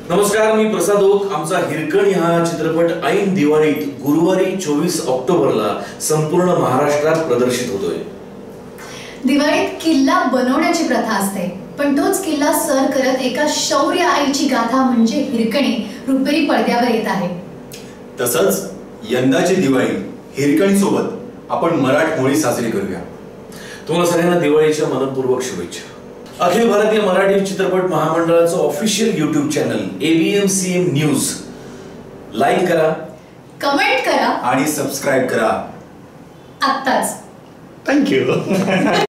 नमस्कार, मी प्रसाद ओक। आमचा हिरकणी हा चित्रपट ऐन दिवाळीत गुरुवारी 24 ऑक्टोबरला संपूर्ण महाराष्ट्रात प्रदर्शित होतोय। दिवाळीत किल्ला बनवण्याची प्रथा असते, पण तोच किल्ला सर करत एका शौर्य आईची गाथा म्हणजे हिरकणी रुपेरी पडद्यावर येत आहे। तसंच यंदाची दिवाळी हिरकणी सोबत आपण मराठमोळी साजरी करूया। तुम्हाला सगळ्यांना दिवाळीच्या मनपूर्वक शुभेच्छा। अखिल भारतीय मराठी चित्रपट महामंडळाचं official YouTube channel ABMCM news like करा, कमेंट करा आणि सबस्क्राइब करा आत्ताच। थँक्यू।